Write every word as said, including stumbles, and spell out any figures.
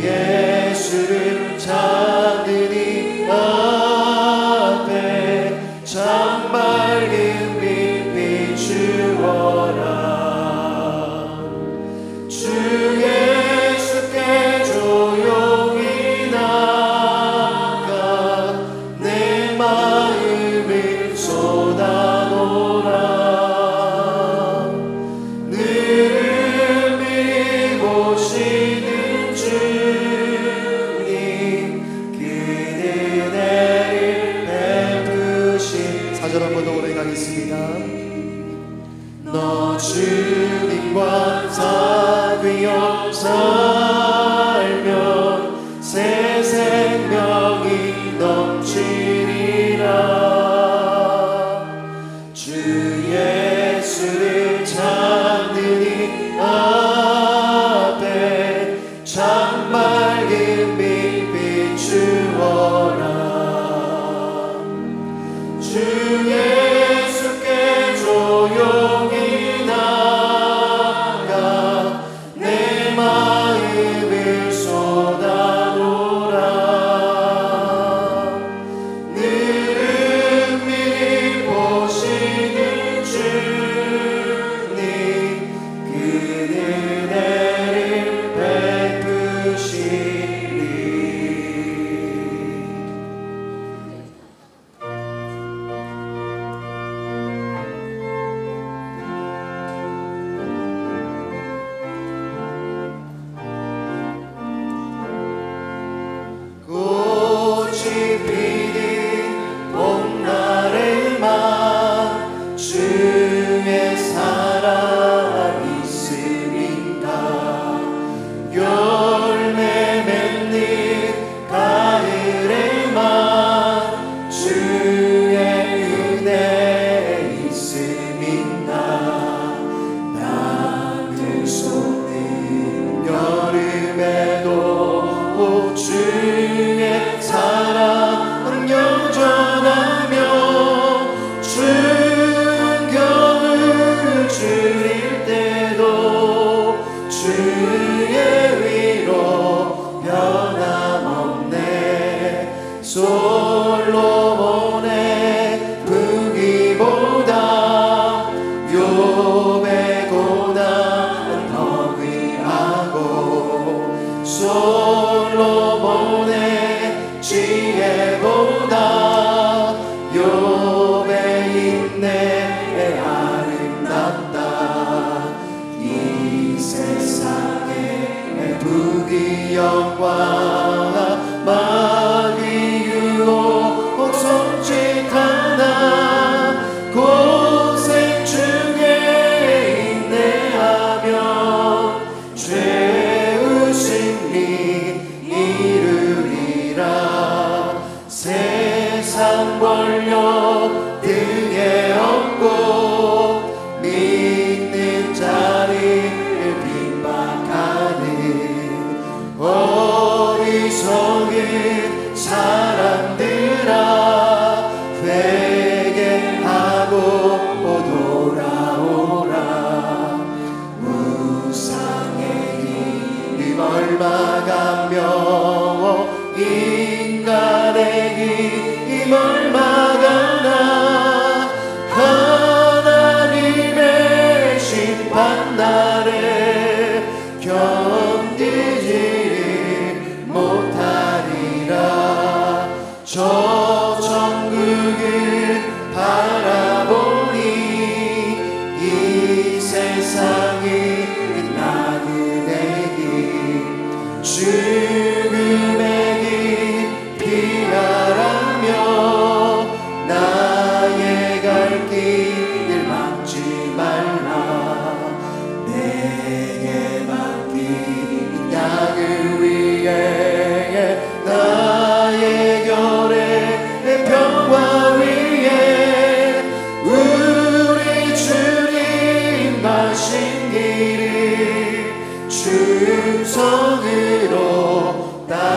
예수를 찾는 이 앞에 창맑은 빛 비추어라. 주 예수께 조용히 나가 내 마음을 쏟아놓으라. 너를 미리 보시는 주님, 그대 내를 베푸신. 사절 한 번 더 고백하겠습니다. 너 주님과 사귀어 살면 새 생명이 넘치리라. 주 예수를 찾는 이 앞에 창맑은 빛 비추어라. 주 예수께 조용히 나가 내 마음을 쏟아놓으라. 너를 미리 보시는 주님, 그는 은혜를 베푸시리. 꽃이 피는 봄날에만 주의 사랑 있음인가. 열매 맺는 가을에만 주의 은혜 있음인가. 나그 쏟는 여름에도 주의 사랑 여전하며 추운 겨울 줄일 때도 주의 위로 변함없네. 솔로몬의 부귀보다 욥의 고난은 더 귀하고 솔로몬의 지혜보다 욥의 인내 아름답다. 이 세상의 부귀 영광 마귀 유혹 손짓하나 고생 중에 인내하며 죄의 승리 이루리라. 세상 권력 등에 업고 믿는 자를 핍박하는 어리석은 사람들아, 회개하고 돌아오라. 우상의 힘 얼마가며 인간의 힘 얼마가나. 하나님의 심판날에 견디지 못하리라. 저 천국을 바라보니 이 세상이 나그네길 죽음의 길 피하라며 나의 갈 길을 막지 말라. 내게 맡긴 약을 위해 나의 결의 평화 위에 우리 주님 가신 길을 충성으로 따